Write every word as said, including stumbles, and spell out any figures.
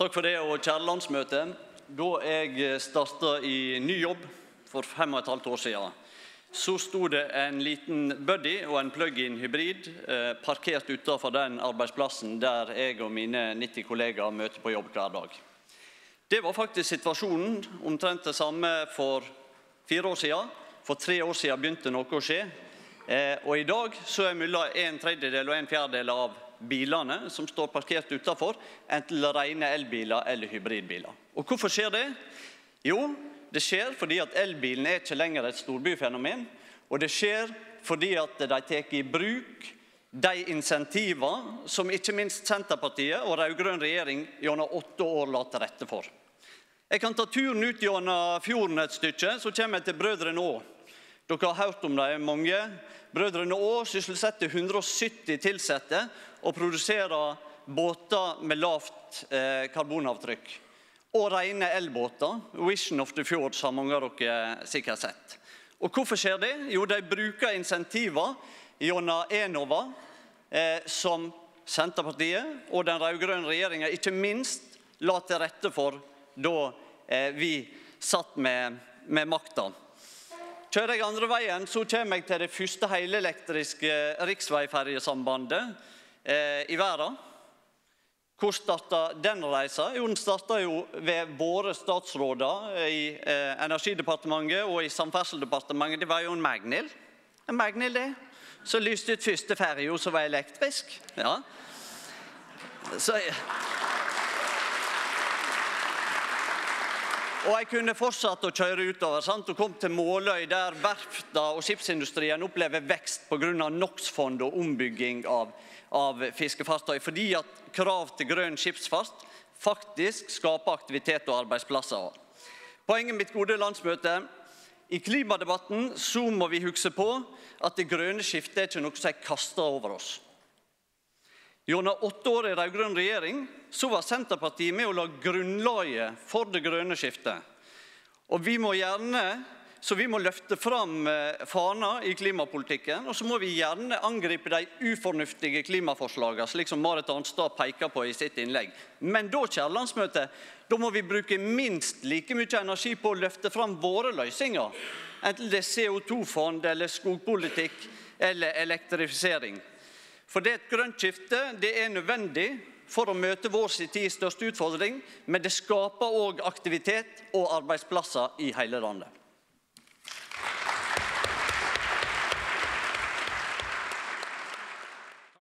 Takk for det, og kjære landsmøte. Da jeg startet i ny jobb for fem og et halvt år siden, så sto det en liten buddy og en plug-in hybrid eh, parkert utenfor den arbeidsplassen der jeg og mine nitti kollegaer møter på jobb hver dag. Det var faktisk situasjonen, omtrent det samme for fire år siden. For tre år siden begynte noe å skje. Eh, og i dag så er mellom en tredjedel og en fjerdedel av bilene som står parkert utenfor, enten rene elbiler eller hybridbiler. Og hvorfor skjer det? Jo, det skjer fordi at elbilen er ikke lenger et storbyfenomen, og det skjer fordi at de tar i bruk de insentiver som ikke minst Senterpartiet og rød-grønn regjering gjennom åtte år la til rette for. Jeg kan ta turen ut gjennom fjorden et stykke, så kommer jeg til Brødrene Å. Dere har hørt om dem mange. Brødrene Å sysselsetter hundre og sytti tilsatte og produserer båter med lavt eh, karbonavtrykk. Og rene elbåter. Vision of the Fjords har mange av dere sikkert sett. Og hvorfor skjer det? Jo, de bruker insentiver gjennom Enova, eh, som Senterpartiet og den rød-grønne regjeringen ikke minst la til rette for da eh, vi satt med, med makta. Kjører jeg andre veien, så kommer jeg til det første helelektriske riksveiferjesambandet eh, i verden. Hvor startet den reisa? Jo, den startet jo ved våre statsråder i eh, Energidepartementet og i Samferdselsdepartementet. Det var jo en Magnhild. En Magnhild det. Så lyste ut første ferje som var elektrisk. Ja. Så... Og jeg kunne fortsatt å kjøre utover, sant? Og kom til Måløy, der verfta og skipsindustrien opplever vekst på grunn av NOx-fond og ombygging av, av fiskefartøy, fordi at krav til grønn skipsfart faktisk skaper aktivitet og arbeidsplasser. Poenget mitt, gode landsmøte, i klimadebatten så må vi huske på at det grønne skiftet er ikke noe som er kastet over oss. Gjennom åtte år i rød-grønn regjering så var Senterpartiet med å la grunnlaget for det grønne skiftet. Og vi må gjerne, så vi må løfte fram fana i klimapolitikken, og så må vi gjerne angripe de ufornuftige klimaforslagene, slik som Marit Arnstad peker på i sitt innlegg. Men da, kjære landsmøte, da må vi bruke minst like mye energi på å løfte fram våre løsninger, enten det er C O to-fond, eller skogpolitikk, eller elektrifisering. For det et grønt skifte, det er nødvendig for å møte vår tids største utfordring, men det skaper også aktivitet og arbeidsplasser i hele landet.